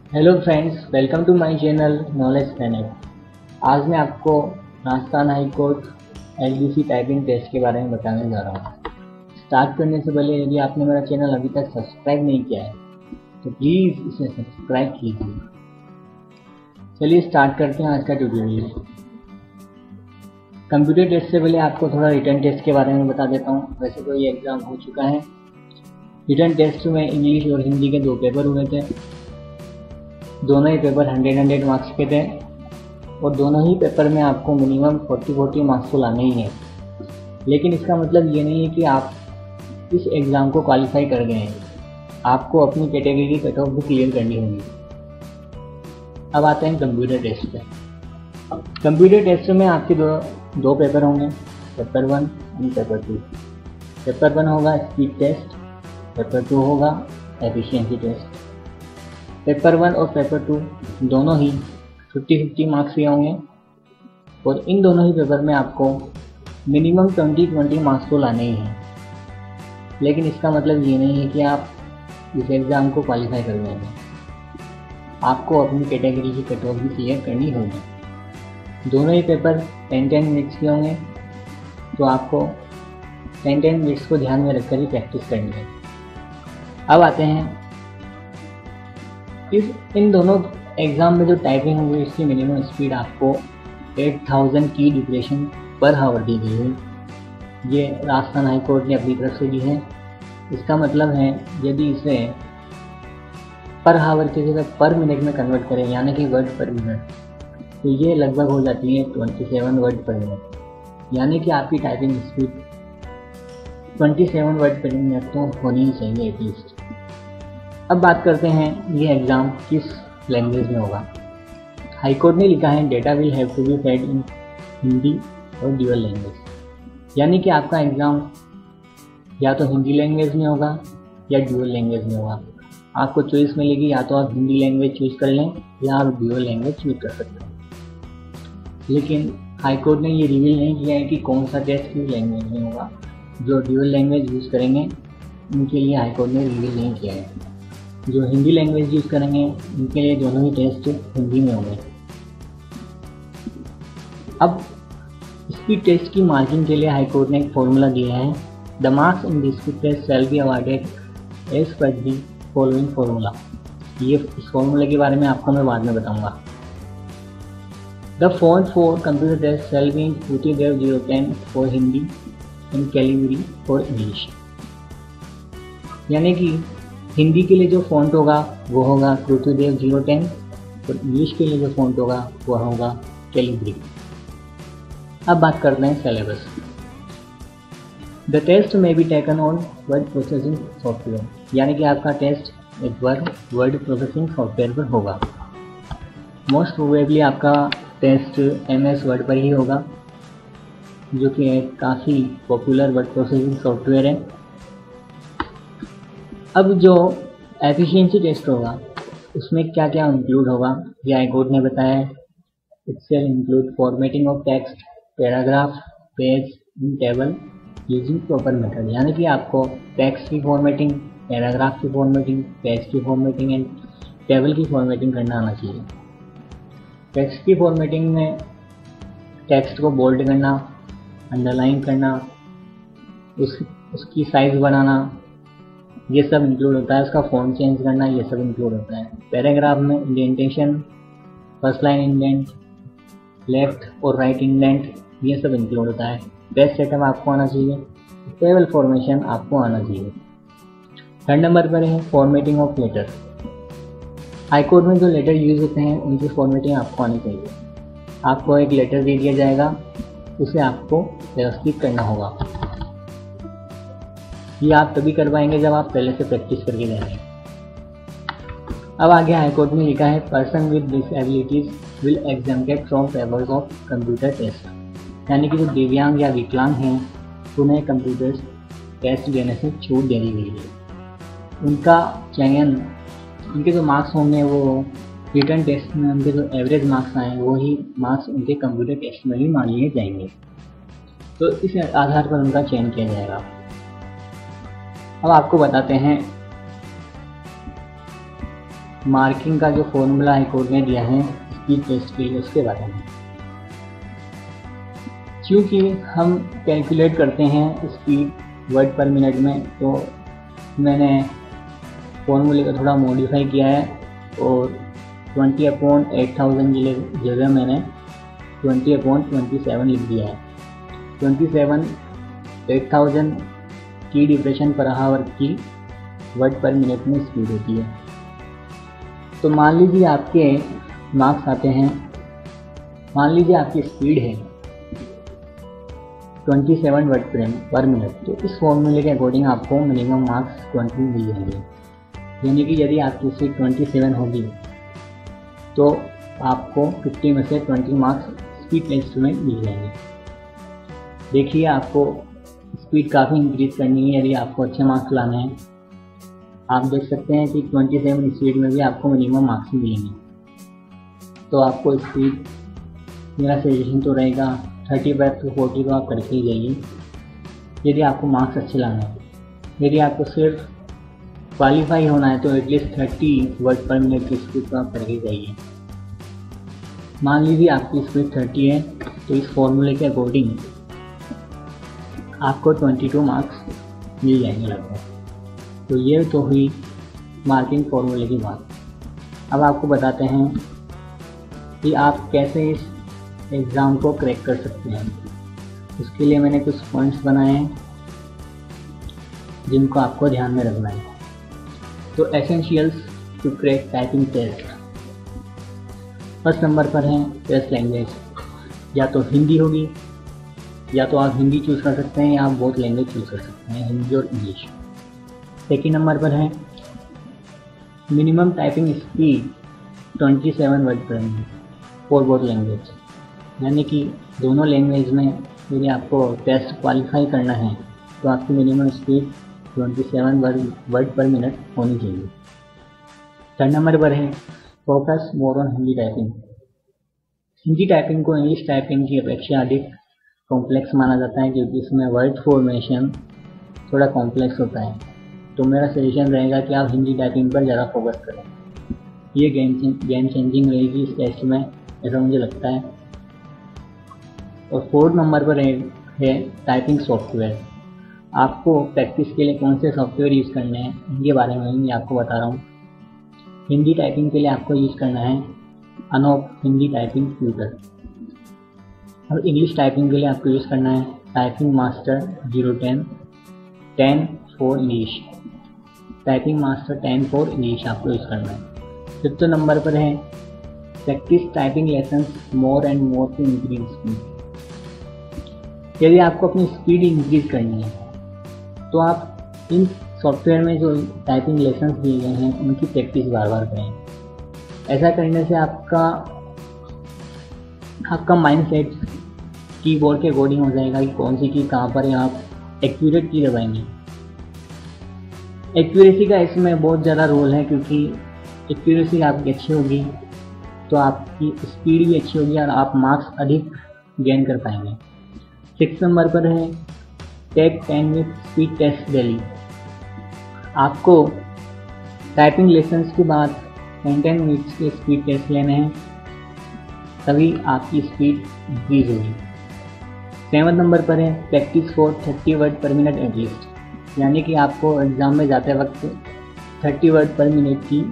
Hello friends, welcome to my channel knowledge planet. आज मैं आपको Rajasthan high court LDC typing test के बारे में बताने जा रहा हूँ। स्टार्ट करने से पहले यदि आपने मेरा चैनल अभी तक सब्सक्राइब नहीं किया है तो प्लीज़ इसे सब्सक्राइब कीजिए। चलिए स्टार्ट करते हैं आज का ट्यूटोरियल। कंप्यूटर टेस्ट से पहले आपको थोड़ा रिटन टेस्ट के बारे में बता देता हूँ। वैसे तो ये एग्ज़ाम हो चुका है। रिटन टेस्ट में इंग्लिश और हिंदी के 2 पेपर हुए थे। दोनों ही पेपर 100 मार्क्स के थे और दोनों ही पेपर में आपको मिनिमम 40 मार्क्स तो लाने ही हैं। लेकिन इसका मतलब ये नहीं है कि आप इस एग्ज़ाम को क्वालिफाई कर गए हैं। आपको अपनी कैटेगरी की कट ऑफ भी क्लियर करनी होगी। अब आते हैं कंप्यूटर टेस्ट पे। कंप्यूटर टेस्ट में आपके दो पेपर होंगे, पेपर 1 और पेपर 2। पेपर 1 होगा स्पीड टेस्ट, पेपर 2 होगा एफिशिएंसी टेस्ट। पेपर 1 और पेपर 2 दोनों ही 50-50 मार्क्स के होंगे और इन दोनों ही पेपर में आपको मिनिमम 20 मार्क्स तो लाने ही हैं। लेकिन इसका मतलब ये नहीं है कि आप इस एग्ज़ाम को क्वालिफाई कर गए हैं। आपको अपनी कैटेगरी की कट ऑफ भी क्लियर करनी होगी। दोनों ही पेपर 10 मिनट्स के होंगे, तो आपको 10 मिनट्स को ध्यान में रखकर ही प्रैक्टिस करनी है। अब आते हैं इन दोनों एग्ज़ाम में जो टाइपिंग होगी इसकी मिनिमम स्पीड आपको 8000 की डिप्रेशन पर हावर दी गई है। ये राजस्थान हाई कोर्ट ने अपनी तरफ से दी है। इसका मतलब है यदि इसे पर हावर की जगह पर मिनट में कन्वर्ट करें, यानी कि वर्ड पर मिनट, तो ये लगभग हो जाती है 27 वर्ड पर मिनट। यानी कि आपकी typing speed 27 word per minute तो होनी ही चाहिए एटलीस्ट। अब बात करते हैं ये एग्ज़ाम किस लैंग्वेज में होगा। हाई कोर्ट ने लिखा है data will have to be fed in Hindi और ड्यूअल लैंग्वेज। यानी कि आपका एग्ज़ाम या तो हिंदी लैंग्वेज में होगा या ड्यूअल लैंग्वेज में होगा। आपको चॉइस मिलेगी, या तो आप हिंदी लैंग्वेज चूज़ कर लें या आप ड्यूअल लैंग्वेज चूज़ कर सकते हैं। लेकिन हाई कोर्ट ने ये रिवील नहीं किया है कि कौन सा टेस्ट किस लैंग्वेज में होगा। जो ड्यूअल लैंग्वेज यूज़ करेंगे उनके लिए हाई कोर्ट ने रिवील नहीं किया है। जो हिंदी लैंग्वेज यूज़ करेंगे उनके लिए दोनों ही टेस्ट हिंदी में होंगे। अब स्पीड टेस्ट की मार्किंग के लिए हाई कोर्ट ने एक फॉर्मूला दिया है। The marks in the speed test shall be awarded as per the following formula. ये इस फॉर्मूले के बारे में आपको मैं बाद में बताऊंगा। The font for computer test shall be Prithvidev 010 for Hindi and Calibri for English. यानी कि हिंदी के लिए जो फ़ॉन्ट होगा वो होगा पृथ्वीदेव 010 और इंग्लिश के लिए जो फ़ॉन्ट होगा वो होगा कैलिबरी। अब बात करते हैं syllabus. The test may be taken on word processing software. यानी कि आपका टेस्ट एक वर्ड प्रोसेसिंग सॉफ्टवेयर पर होगा। मोस्ट प्रोबेबली आपका टेस्ट MS वर्ड पर ही होगा, जो कि एक काफ़ी पॉपुलर वर्ड प्रोसेसिंग सॉफ्टवेयर है। अब जो एफिशिएंसी टेस्ट होगा उसमें क्या क्या इंक्लूड होगा ये हाई कोर्ट ने बताया है। It shall include formatting of text, paragraph, page and table using proper method. यानी कि आपको टेक्स्ट की फॉर्मेटिंग, पैराग्राफ की फॉर्मेटिंग, पेज की फॉर्मेटिंग एंड टेबल की फॉर्मेटिंग करना आना चाहिए। टेक्स्ट की फॉर्मेटिंग में टेक्स्ट को बोल्ड करना, अंडरलाइन करना, उसकी साइज बढ़ाना, ये सब इंक्लूड होता है। उसका फॉन्ट चेंज करना, ये सब इंक्लूड होता है। पैराग्राफ में indentation, first line indent, left और राइट इंडेंट, ये सब इंक्लूड होता है। पेज सेटअप आपको आना चाहिए, टेबल फॉर्मेशन आपको आना चाहिए। 3rd नंबर पर है formatting of letter. High court में जो लेटर यूज होते हैं उनकी फॉर्मेटिंग आपको आनी चाहिए। आपको एक लेटर दे दिया जाएगा, उसे आपको व्यवस्थित करना होगा। ये आप तभी कर पाएंगे जब आप पहले से प्रैक्टिस करके जाएंगे। अब आगे हाई कोर्ट में लिखा है person with disabilities will exempted from papers of computer test. यानी कि जो दिव्यांग या विकलांग हैं उन्हें कंप्यूटर टेस्ट देने से छूट दे दी गई है। उनका चयन, उनके जो मार्क्स होंगे वो रिटन टेस्ट में उनके जो एवरेज मार्क्स आए वो ही मार्क्स उनके कंप्यूटर टेस्ट में भी मान लिए जाएंगे। तो इस आधार पर उनका चयन किया जाएगा। अब आपको बताते हैं मार्किंग का जो फॉर्मूला हाई कोर्ट ने दिया है स्पीड टेस्ट के लिए उसके बारे में। क्योंकि हम कैलकुलेट करते हैं स्पीड वर्ड पर मिनट में, तो मैंने फॉर्मूले को थोड़ा मॉडिफाई किया है और 20/8000 की जगह मैंने 20/27 लिख दिया है। 27 8000 की डिप्रेशन पर आवर की वर्ड पर मिनट में स्पीड होती है। तो मान लीजिए आपके मार्क्स आते हैं, मान लीजिए आपकी स्पीड है 27 वर्ड पर मिनट, तो इस फॉर्मूले के अकॉर्डिंग आपको मिनिमम मार्क्स 20 मिल जाएंगे। यानी कि यदि आपकी स्पीड 27 होगी तो आपको 50 में से 20 मार्क्स स्पीड टेस्ट में मिल जाएंगे। देखिए, आपको स्पीड काफ़ी इंक्रीज करनी है यदि आपको अच्छे मार्क्स लाने हैं। आप देख सकते हैं कि 27 स्पीड में भी आपको मिनिमम मार्क्स मिलेंगे। तो आपको स्पीड, मेरा सजेशन तो रहेगा 35 to 40 तो आप करके ही जाइए यदि आपको मार्क्स अच्छे लाने हैं। यदि आपको सिर्फ क्वालिफाई होना है तो एटलीस्ट 30 वर्ड पर मिनट की स्पीड तो आप करके जाइए। मान लीजिए आपकी स्पीड 30 है तो इस फॉर्मूले के अकॉर्डिंग आपको 22 मार्क्स मिल जाएंगे लगभग। तो ये तो हुई मार्किंग फॉर्मूले की बात। अब आपको बताते हैं कि आप कैसे इस एग्ज़ाम को क्रैक कर सकते हैं। उसके लिए मैंने कुछ पॉइंट्स बनाए हैं जिनको आपको ध्यान में रखना है। तो essentials to crack typing test. First number पर है टेस्ट लैंग्वेज, या तो हिंदी होगी, या तो आप हिंदी चूज़ कर सकते हैं या आप बोथ लैंग्वेज चूज़ कर सकते हैं, हिंदी और इंग्लिश। सेकेंड नंबर पर है minimum typing speed 27 word per minute for both language. यानी कि दोनों लैंग्वेज में यदि आपको टेस्ट क्वालिफाई करना है तो आपकी minimum speed 27 word per minute होनी चाहिए। थर्ड नंबर पर है focus more on Hindi typing. Hindi typing को इंग्लिश टाइपिंग की अपेक्षा अधिक कॉम्प्लेक्स माना जाता है क्योंकि इसमें वर्ड फॉर्मेशन थोड़ा कॉम्प्लेक्स होता है। तो मेरा सजेशन रहेगा कि आप हिंदी टाइपिंग पर ज़्यादा फोकस करें। ये गेम चेंजिंग रहेगी इस टेस्ट में, ऐसा मुझे लगता है। और फोर्थ नंबर पर है टाइपिंग सॉफ्टवेयर। आपको प्रैक्टिस के लिए कौन से सॉफ्टवेयर यूज़ करने हैं इनके बारे में मैं आपको बता रहा हूँ। हिंदी टाइपिंग के लिए आपको यूज़ करना है अनोप हिंदी टाइपिंग ट्यूटर, और इंग्लिश टाइपिंग के लिए आपको यूज़ करना है typing master 10 for English. Typing master 10 for English आपको यूज़ करना है। फिफ्थ नंबर पर है practice typing lessons more and more to increase speed. यदि आपको अपनी स्पीड इंक्रीज करनी है तो आप इन सॉफ्टवेयर में जो टाइपिंग लेसन्स दिए गए हैं उनकी प्रैक्टिस बार बार करें। ऐसा करने से आपका माइंडसेट कीबोर्ड के अकॉर्डिंग हो जाएगा कि कौन सी की कहाँ पर आप एक्यूरेट की दबाएंगे। एक्यूरेसी का इसमें बहुत ज़्यादा रोल है, क्योंकि एक्यूरेसी आपकी अच्छी होगी तो आपकी स्पीड भी अच्छी होगी और आप मार्क्स अधिक गेन कर पाएंगे। 6 नंबर पर है take 10 minute speed test daily. आपको टाइपिंग लेसन्स के बाद 10 मिनट्स के स्पीड टेस्ट लेने हैं, तभी आपकी स्पीड इंक्रीज होगी। 7 नंबर पर है practice for 30 word per minute at least. यानी कि आपको एग्ज़ाम में जाते वक्त 30 वर्ड पर मिनट की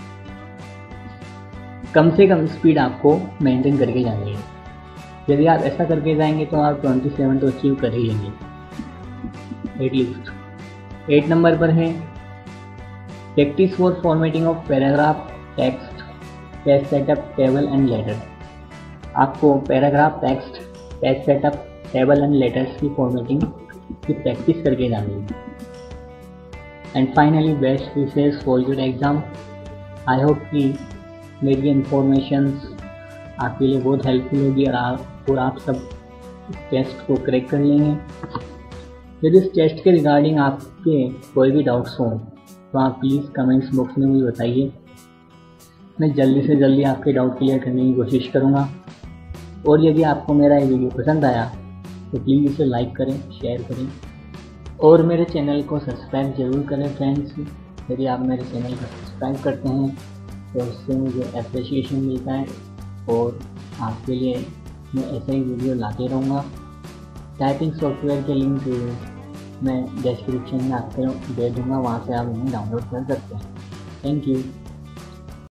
कम से कम स्पीड आपको मेंटेन करके जानी है। यदि आप ऐसा करके जाएंगे तो आप 27 तो अचीव कर ही लेंगे एटलीस्ट। 8 नंबर पर है practice for formatting of paragraph text page setup table and letter. आपको paragraph text page setup table and letters की फॉर्मेटिंग की प्रैक्टिस करके जानी है। And finally best wishes for your exam. I hope कि मेरी इन्फॉर्मेशंस आपके लिए बहुत हेल्पफुल होगी और आप सब इस टेस्ट को क्रैक कर लेंगे। यदि इस टेस्ट के रिगार्डिंग आपके कोई भी डाउट्स हों तो आप प्लीज़ कमेंट्स बॉक्स में मुझे बताइए। मैं जल्दी से जल्दी आपके डाउट क्लियर करने की कोशिश करूँगा। और यदि आपको मेरा ये वीडियो पसंद आया तो प्लीज़ इसे लाइक करें, शेयर करें और मेरे चैनल को सब्सक्राइब ज़रूर करें फ्रेंड्स। यदि आप मेरे चैनल को सब्सक्राइब करते हैं तो उससे मुझे अप्रिसिएशन मिलता है और आपके लिए मैं ऐसा ही वीडियो लाते रहूँगा। टाइपिंग सॉफ्टवेयर के लिंक मैं डिस्क्रिप्शन में आपको दे दूँगा, वहाँ से आप उन्हें डाउनलोड कर सकते हैं। Thank you.